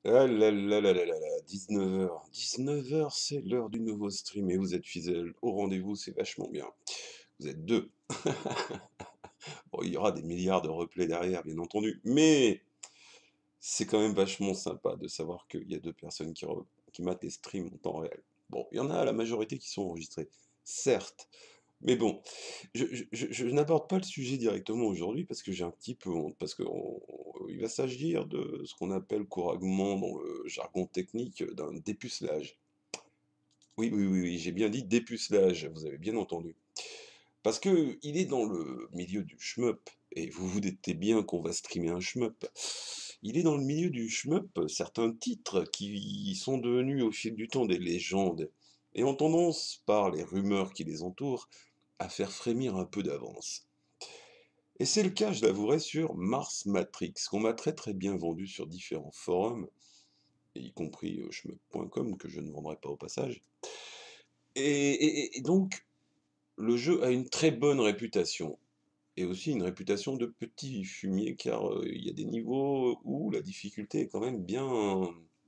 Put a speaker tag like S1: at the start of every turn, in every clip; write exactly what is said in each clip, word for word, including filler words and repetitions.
S1: Ah là là là là là là, dix-neuf heures. dix-neuf heures, c'est l'heure du nouveau stream et vous êtes fidèles au rendez-vous, c'est vachement bien. Vous êtes deux. Bon, il y aura des milliards de replays derrière, bien entendu, mais c'est quand même vachement sympa de savoir qu'il y a deux personnes qui, re- qui matent les streams en temps réel. Bon, il y en a la majorité qui sont enregistrés, certes, mais bon, je, je- je- je n'aborde pas le sujet directement aujourd'hui parce que j'ai un petit peu honte, parce qu'il va s'agir de ce qu'on appelle couramment dans le jargon technique d'un dépucelage. Oui, oui, oui, oui, j'ai bien dit dépucelage, vous avez bien entendu. Parce que il est dans le milieu du shmup, et vous vous doutez bien qu'on va streamer un shmup. Il est dans le milieu du shmup certains titres qui sont devenus au fil du temps des légendes, et ont tendance, par les rumeurs qui les entourent, à faire frémir un peu d'avance. Et c'est le cas, je l'avouerai, sur Mars Matrix, qu'on m'a très très bien vendu sur différents forums, y compris euh, shmup point com, que je ne vendrai pas au passage. Et, et- et donc, le jeu a une très bonne réputation, et aussi une réputation de petit fumier, car euh, il y a des niveaux où la difficulté est quand même bien...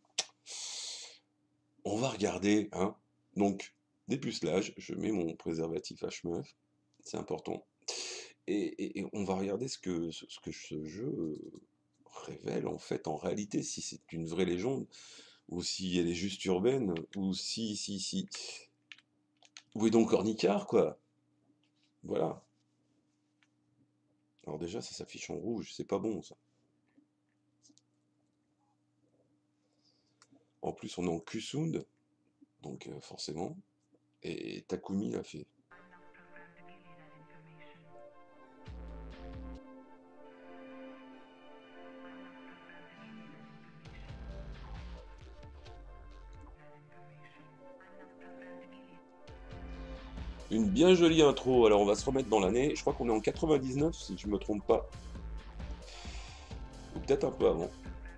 S1: On va regarder, hein. Donc, dépucelage, je mets mon préservatif H neuf, c'est important. Et, et- et on va regarder ce que ce, ce que ce jeu euh, révèle en fait, en réalité, si c'est une vraie légende, ou si elle est juste urbaine, ou si, si, si... Où est donc Ornicard, quoi? Voilà. Alors déjà, ça s'affiche en rouge, c'est pas bon, ça. En plus, on est en Q-Sound, donc euh, forcément. Et Takumi l'a fait. Une bien jolie intro, alors on va se remettre dans l'année. Je crois qu'on est en quatre-vingt-dix-neuf, si je me trompe pas. Ou peut-être un peu avant.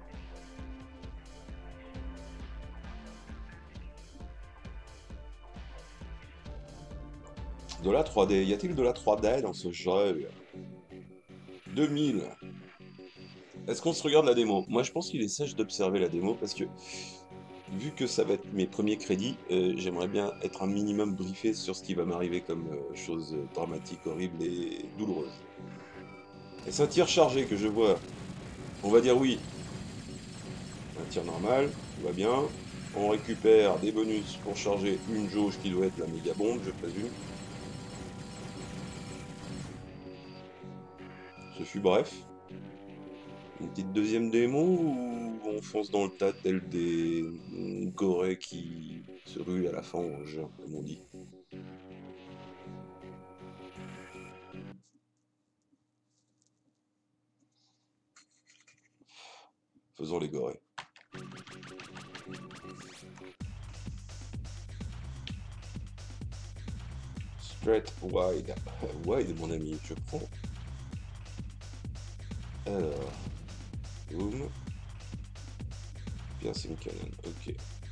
S1: De la trois D. Y a-t-il de la trois D dans ce jeu? deux mille. Est-ce qu'on se regarde la démo? Moi, je pense qu'il est sage d'observer la démo parce que, vu que ça va être mes premiers crédits, euh, j'aimerais bien être un minimum briefé sur ce qui va m'arriver comme euh, chose dramatique, horrible et douloureuse. Et c'est un tir chargé que je vois. On va dire oui. Un tir normal, tout va bien. On récupère des bonus pour charger une jauge qui doit être la méga bombe, je présume. Ce fut bref. Une petite deuxième démo ou on fonce dans le tas tel des mm, gorées qui se ruent à la fange, comme on dit. Faisons les gorées. Straight wide. Wide, mon ami, je prends. Alors, boom. Piercing cannon, ok.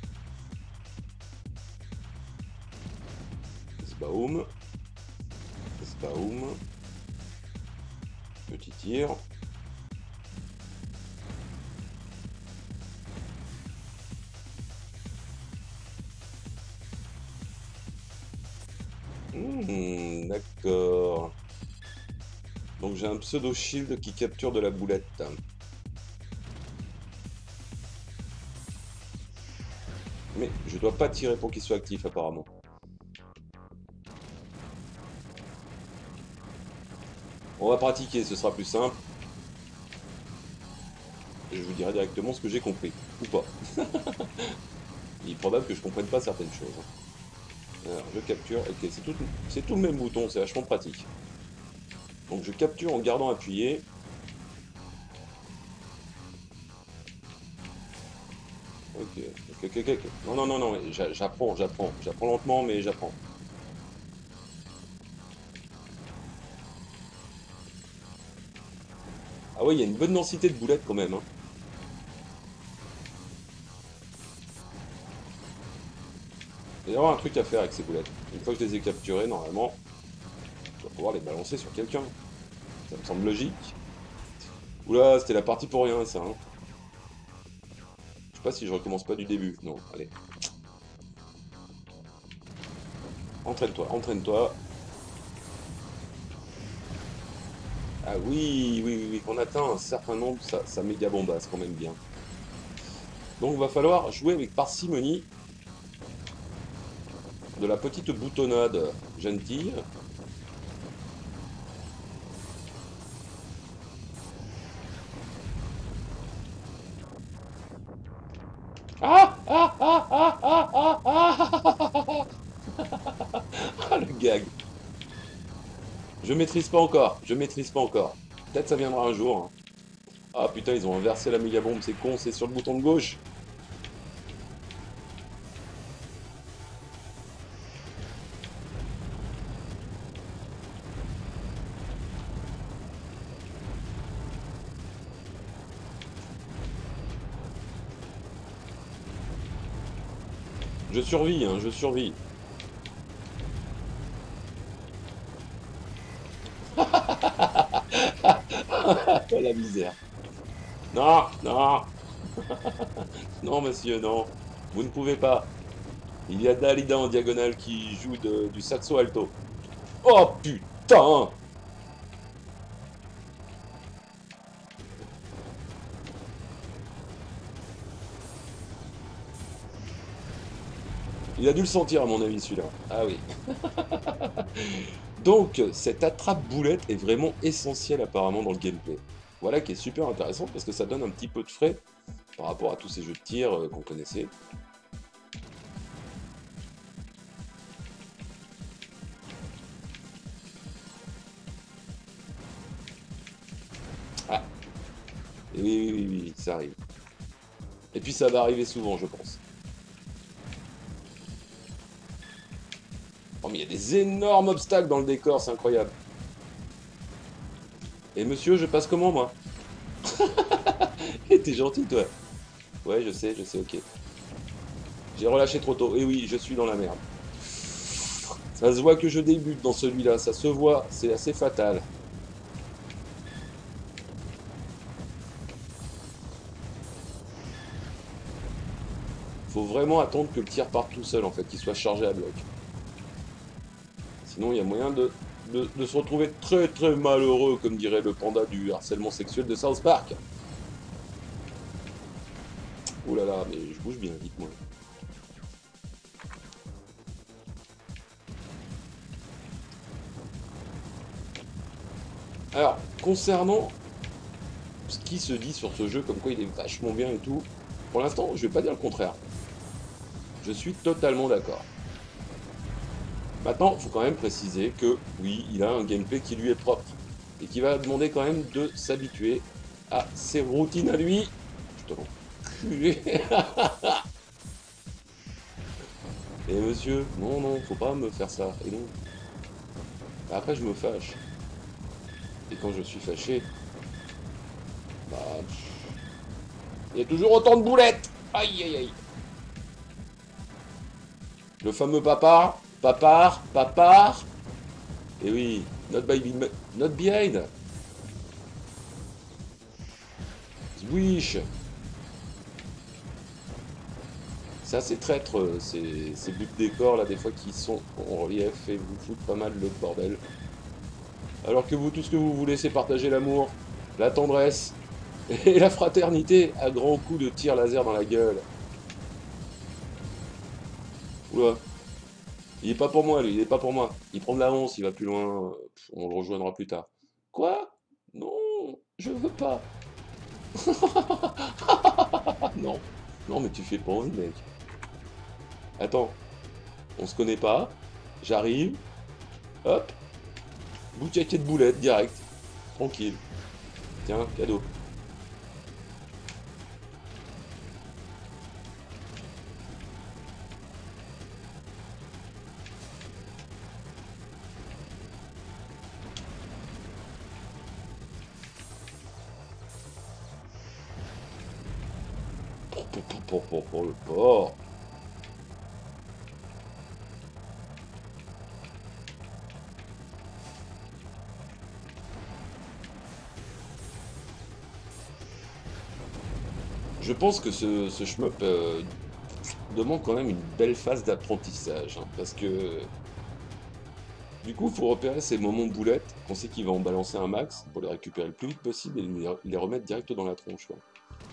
S1: Sbaum. Sbaum. Petit tir. Hmm, d'accord. Donc j'ai un pseudo shield qui capture de la boulette. Mais je dois pas tirer pour qu'il soit actif apparemment. On va pratiquer, ce sera plus simple. Et je vous dirai directement ce que j'ai compris. Ou pas. Il est probable que je comprenne pas certaines choses, hein. Alors, je capture. Ok, c'est tout, c'est tout le même bouton, c'est vachement pratique. Donc je capture en gardant appuyé. Ok, ok, ok, ok. Non, non, non, non, j'a- j'apprends, j'apprends. J'apprends lentement, mais j'apprends. Ah ouais, il y a une bonne densité de boulettes quand même, hein. Il y aura un truc à faire avec ces boulettes. Une fois que je les ai capturées, normalement, je dois pouvoir les balancer sur quelqu'un. Ça me semble logique. Oula, c'était la partie pour rien, ça, hein. pas si je recommence pas du début. Non, allez. Entraîne-toi, entraîne-toi. Ah oui, oui, oui, oui, quand on atteint un certain nombre, ça, ça méga bombasse quand même bien. Donc il va falloir jouer avec parcimonie. De la petite boutonnade gentille. Ah ah ah ah ah ah ah ah le gag. Je maîtrise pas encore, je maîtrise pas encore. Peut-être ça viendra un jour. Hein. Ah putain, ils ont inversé la méga bombe, c'est con, c'est sur le bouton de gauche. Je survis, hein, je survis. La misère. Non, non, non, monsieur, non. Vous ne pouvez pas. Il y a Dalida en diagonale qui joue de, du saxo alto. Oh putain! Il a dû le sentir à mon avis celui-là. Ah oui. Donc cette attrape-boulette est vraiment essentielle apparemment dans le gameplay. Voilà qui est super intéressant parce que ça donne un petit peu de frais par rapport à tous ces jeux de tir euh, qu'on connaissait. Ah, oui, oui, oui, oui, ça arrive. Et puis ça va arriver souvent, je pense. Oh mais il y a des énormes obstacles dans le décor, c'est incroyable. Et monsieur, je passe comment moi? T'es gentil toi. Ouais, je sais, je sais, ok. J'ai relâché trop tôt. Et oui, je suis dans la merde. Ça se voit que je débute dans celui-là, ça se voit, c'est assez fatal. Faut vraiment attendre que le tir parte tout seul en fait, qu'il soit chargé à bloc. Sinon il y a moyen de, de, de se retrouver très très malheureux, comme dirait le panda du harcèlement sexuel de South Park. Ouh là là, mais je bouge bien, dites-moi. Alors, concernant ce qui se dit sur ce jeu, comme quoi il est vachement bien et tout, pour l'instant, je vais pas dire le contraire. Je suis totalement d'accord. Maintenant, il faut quand même préciser que, oui, il a un gameplay qui lui est propre. Et qui va demander quand même de s'habituer à ses routines à lui. Je te l'enculé. Et monsieur, non, non, faut pas me faire ça. Et non. Après, je me fâche. Et quand je suis fâché, bah... il y a toujours autant de boulettes. Aïe, aïe, aïe. Le fameux papard, papard, papard. Et oui, not, by, not behind. Swish. C'est assez traître, ces, ces buts de décor là, des fois qui sont en relief et vous foutent pas mal le bordel. Alors que vous, tout ce que vous voulez, c'est partager l'amour, la tendresse et la fraternité à grands coups de tir laser dans la gueule. Oula. Il est pas pour moi, lui, il est pas pour moi. Il prend de la once, il va plus loin. On le rejoindra plus tard. Quoi? Non, je veux pas. Non. Non, mais tu fais pas envie, mec. Attends. On se connaît pas. J'arrive. Hop. Bouteille de boulettes, direct. Tranquille. Tiens, cadeau. Pour, pour, pour, pour, pour le porc. Je pense que ce, ce shmup euh, demande quand même une belle phase d'apprentissage, hein, parce que du coup, il faut repérer ces moments de boulette, qu'on sait qu'il va en balancer un max, pour les récupérer le plus vite possible et les, les remettre direct dans la tronche, quoi.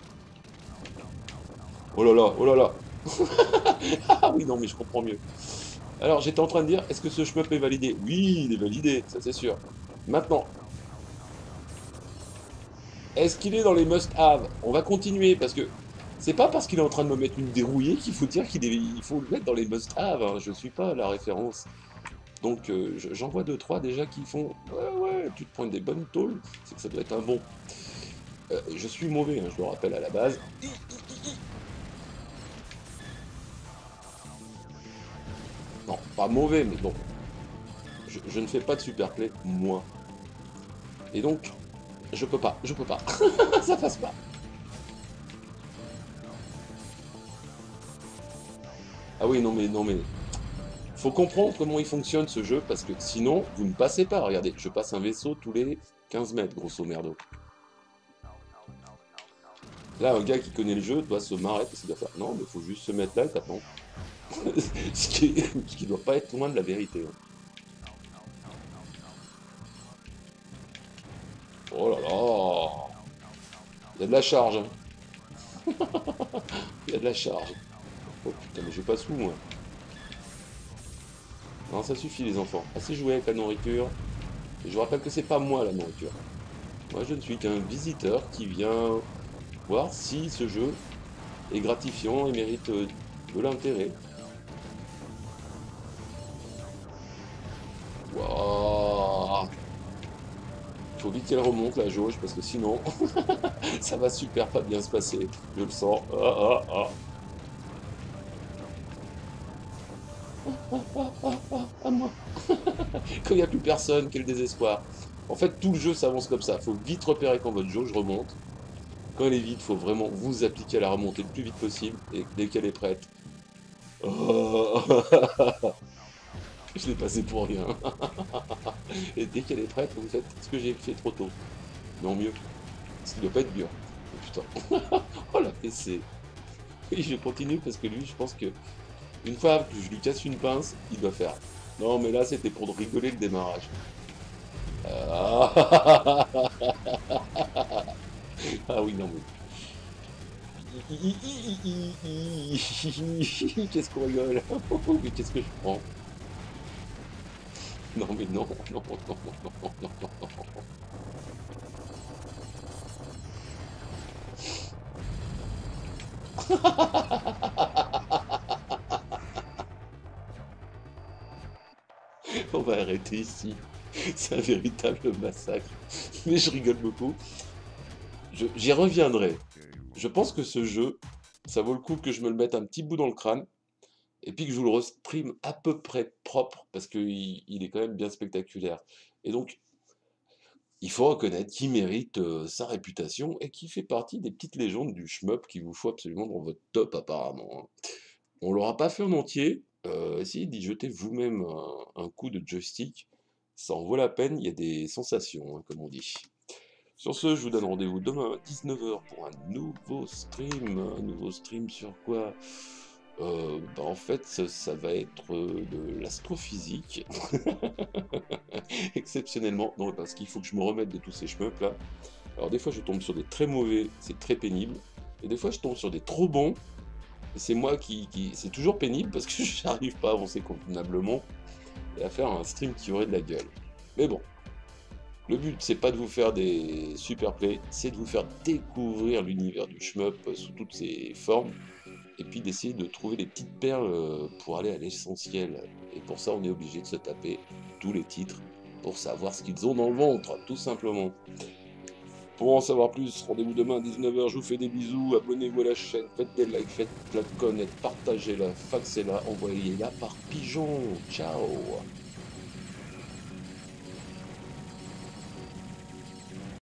S1: Oh là là, oh là là. Ah oui, non, mais je comprends mieux. Alors, j'étais en train de dire, est-ce que ce shmup est validé? Oui, il est validé, ça c'est sûr. Maintenant, est-ce qu'il est dans les must-have? On va continuer, parce que c'est pas parce qu'il est en train de me mettre une dérouillée qu'il faut dire qu'il est... il faut le mettre dans les must-have, hein. Je suis pas la référence. Donc, euh, je- j'en vois deux, trois déjà qui font ouais, ouais, tu te prends des bonnes tôles, c'est que ça doit être un bon. Euh, je suis mauvais, hein, je le rappelle à la base. Non, pas mauvais, mais bon, je, je ne fais pas de super play, moi. Et donc, je peux pas, je peux pas. Ça passe pas. Ah oui, non mais, non mais, faut comprendre comment il fonctionne ce jeu, parce que sinon, vous ne passez pas. Regardez, je passe un vaisseau tous les quinze mètres, grosso merdo. Là, un gars qui connaît le jeu doit se marrer parce qu'il doit faire non, mais il faut juste se mettre là et t'attends. ce, qui est, ce qui doit pas être loin de la vérité, hein. Oh là là, il y a de la charge, hein. Il y a de la charge. Oh putain, mais j'ai pas sous moi. Non, ça suffit les enfants. Assez joué avec la nourriture. Et je vous rappelle que c'est pas moi la nourriture. Moi, je ne suis qu'un visiteur qui vient voir si ce jeu est gratifiant et mérite euh, de l'intérêt. Waouh, faut vite qu'elle remonte la jauge parce que sinon ça va super pas bien se passer. Je le sens. Ah, ah, ah. Ah, ah, ah, ah, à moi. Quand il n'y a plus personne, quel désespoir. En fait, tout le jeu s'avance comme ça. Faut vite repérer quand votre jauge remonte. Quand elle est vide, faut vraiment vous appliquer à la remontée le plus vite possible. Et dès qu'elle est prête... Oh. Je l'ai passé pour rien. Et dès qu'elle est prête, vous faites ce que j'ai fait trop tôt. Non, mieux. Ce qui doit pas être dur. Oh putain. Oh la P C. Oui, je continue parce que lui, je pense que une fois que je lui casse une pince, il doit faire. Non, mais là, c'était pour rigoler le démarrage. Ah, ah oui, non, mais. Qu'est-ce qu'on rigole? Mais qu'est-ce que je prends? Non, mais non, non, non, non, non, non, non. On va arrêter ici. C'est un véritable massacre. Mais je rigole beaucoup. Je- J'y reviendrai. Je pense que ce jeu, ça vaut le coup que je me le mette un petit bout dans le crâne. Et puis que je vous le restream à peu près propre. Parce qu'il il est quand même bien spectaculaire. Et donc, il faut reconnaître qu'il mérite euh, sa réputation. Et qu'il fait partie des petites légendes du shmup qu'il vous faut absolument dans votre top apparemment, hein. On l'aura pas fait en entier. Euh, essayez d'y jeter vous-même un, un coup de joystick. Ça en vaut la peine, il y a des sensations, hein, comme on dit. Sur ce, je vous donne rendez-vous demain à dix-neuf heures pour un nouveau stream. Un nouveau stream sur quoi? Euh, bah en fait, ça, ça va être euh, de l'astrophysique. Exceptionnellement. Non, parce qu'il faut que je me remette de tous ces shmups là. Alors des fois, je tombe sur des très mauvais, c'est très pénible. Et des fois, je tombe sur des trop bons. C'est moi qui, qui... C'est toujours pénible parce que j'arrive pas à avancer convenablement et à faire un stream qui aurait de la gueule. Mais bon, le but c'est pas de vous faire des super plays, c'est de vous faire découvrir l'univers du shmup sous toutes ses formes et puis d'essayer de trouver des petites perles euh, pour aller à l'essentiel. Et pour ça, on est obligé de se taper tous les titres pour savoir ce qu'ils ont dans le ventre, tout simplement. Pour en savoir plus, rendez-vous demain à dix-neuf heures, je vous fais des bisous, abonnez-vous à la chaîne, faites des likes, faites la connaître, partagez-la, faxez-la, envoyez-la par pigeon. Ciao!